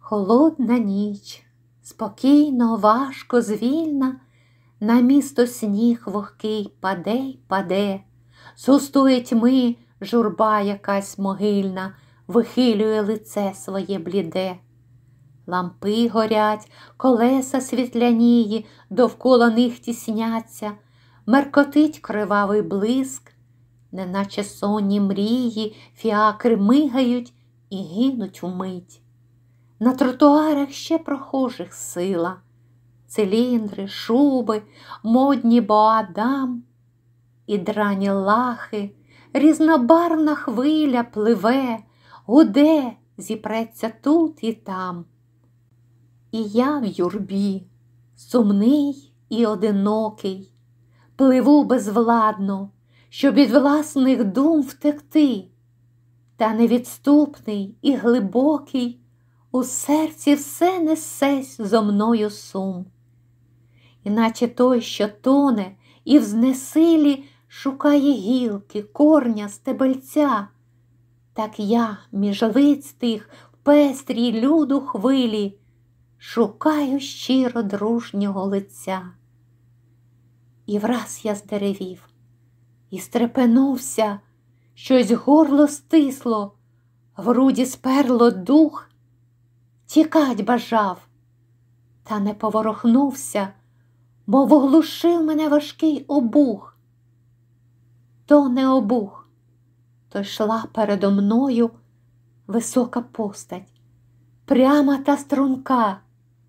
Холодна ніч, спокійно, важко, звільна, на місто сніг вогкий паде й паде, з густої тьми журба якась могильна вихилює лице своє бліде. Лампи горять, колеса світлянії, довкола них тісняться, меркотить кривавий блиск, неначе сонні мрії, фіакри мигають і гинуть вмить. На тротуарах ще прохожих сила, циліндри, шуби, модні боа-дам і драні лахи, різнобарвна хвиля пливе, гуде, зіпреться тут і там. І я в юрбі, сумний і одинокий, пливу безвладно, щоб від власних дум втекти, та невідступний і глибокий у серці все несесь зо мною сум. Іначе той, що тоне і в знесилі шукає гілки, корня, стебельця, так я між лиць тих в пестрій люду хвилі шукаю щиро дружнього лиця. І враз я здеревів, і стрепенувся, щось горло стисло, в груді сперло дух, тікать бажав, та не поворухнувся, мов оглушив мене важкий обух. То не обух, то йшла передо мною висока постать, пряма та струнка,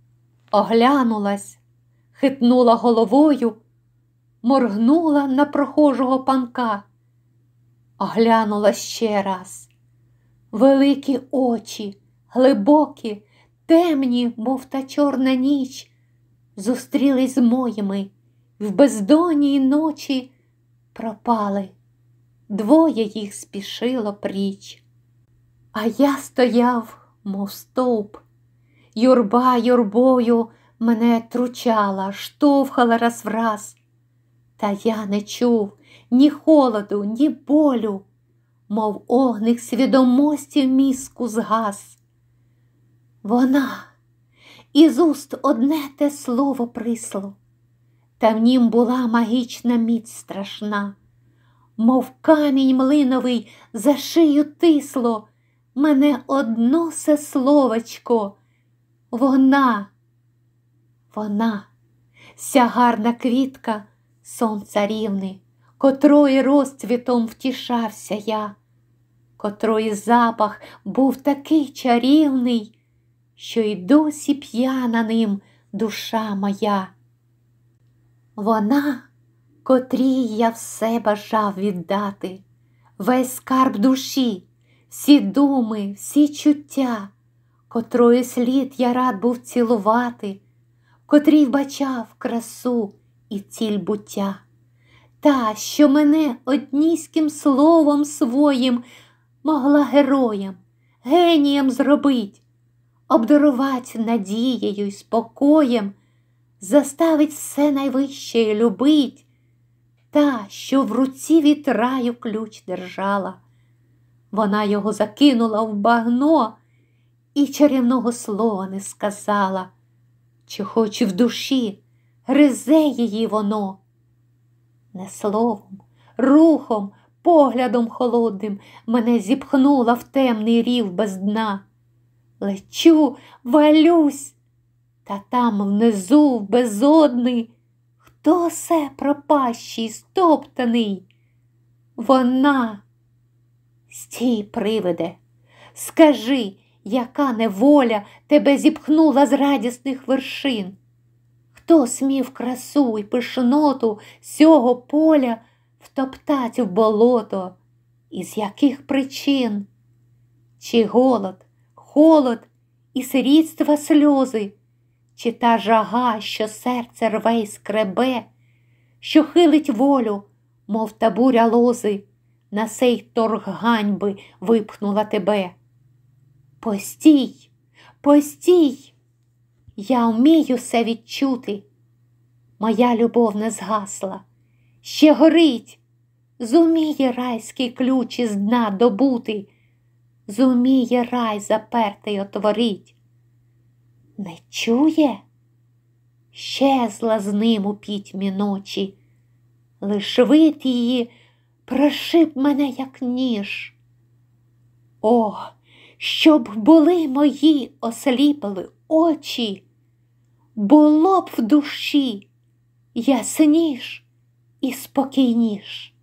оглянулась, хитнула головою, моргнула на прохожого панка, оглянула ще раз. Великі очі, глибокі, темні, мов та чорна ніч, зустрілись з моїми, в бездонній ночі пропали. Двоє їх спішило пріч. А я стояв, мов стовп. Юрба юрбою мене тручала, штовхала раз в раз. Та я не чув ні холоду, ні болю, мов огник свідомості в мізку згас. Вона, із уст одне те слово присло, та в нім була магічна міць страшна, мов камінь млиновий за шию тисло мене одно се словечко. Вона, ся гарна квітка сонця рівни, котрої розцвітом втішався я, котрої запах був такий чарівний, що й досі п'яна ним душа моя. Вона, котрій я все бажав віддати, весь скарб душі, всі думи, всі чуття, котрої слід я рад був цілувати, котрій вбачав красу і ціль буття. Та, що мене одніським словом своїм могла героєм, генієм зробить, обдарувать надією й спокоєм, заставить все найвище любить, та, що в руці від раю ключ держала. Вона його закинула в багно і чарівного слова не сказала, чи хоч в душі гризе її воно. Не словом, рухом, поглядом холодним мене зіпхнула в темний рів без дна. Лечу, валюсь, та там внизу, в безодни, хто се пропащий, стоптаний? Вона. Стій, привиде, скажи, яка неволя тебе зіпхнула з радісних вершин? Хто смів красу й пишноту сього поля втоптать в болото? Із яких причин? Чи голод, холод і сирітства сльози? Чи та жага, що серце рве й скребе, що хилить волю, мов та буря лози, на сей торг ганьби випхнула тебе? Постій, постій! Я вмію все відчути. Моя любов не згасла, ще горить. Зуміє райський ключ із дна добути, зуміє рай запертий отворить. Не чує? Щезла з ним у пітьмі ночі, лиш вид її прошиб мене, як ніж. О, щоб були мої осліпли очі, було б в душі ясніш і спокійніш.